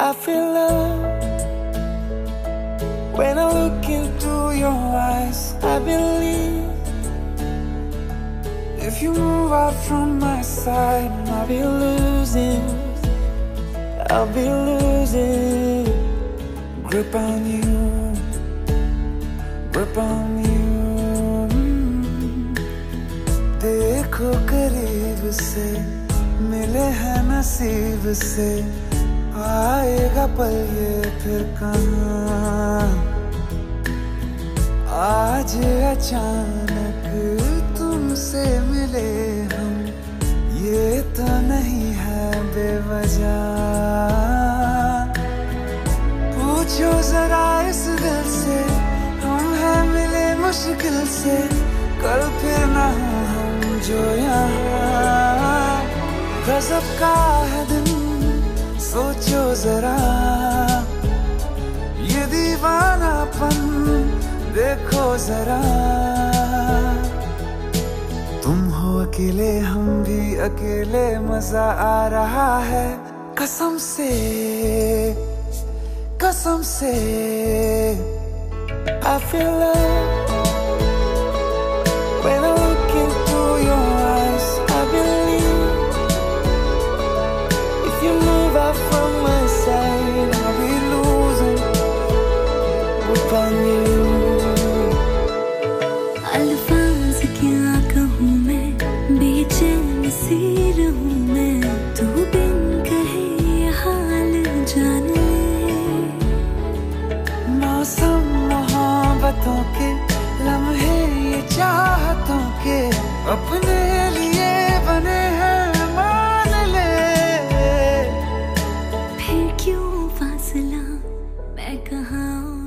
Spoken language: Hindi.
I feel love when I look into your eyes. I believe if you move out from my side, I'll be losing grip on you, grip on you. देखो करीब से मिले हैं नसीब से, आएगा पल ये फिर कहाँ। आज अचानक तुमसे मिले हम, ये तो नहीं है बेवजह। पूछो जरा इस दिल से, हम हैं मिले मुश्किल से, कल फिर ना हो हम जो यहाँ। गजब का है दिन सोचो जरा, ये दीवानापन देखो जरा। तुम हो अकेले हम भी अकेले, मजा आ रहा है कसम से, कसम से। I feel love when I look into your eyes. I believe if you move out from my side, I'll be losing grip on you. अल्फाज क्या कहूँ मैं, बेचैन सी रहूँ मैं, तू बिन कहे ये हाल जान ले। मौसम मोहब्बतों के लम्हे ये चाहतों के, अपने लिए बने हैं मान ले। फिर क्यों फासला, मैं कहाँ